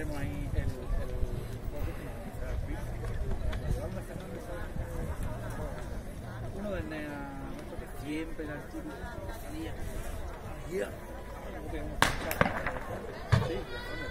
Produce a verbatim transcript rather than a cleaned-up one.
tenemos ahí el, el, uno del Nea, que siempre el Arturo salía. Yeah. Sí,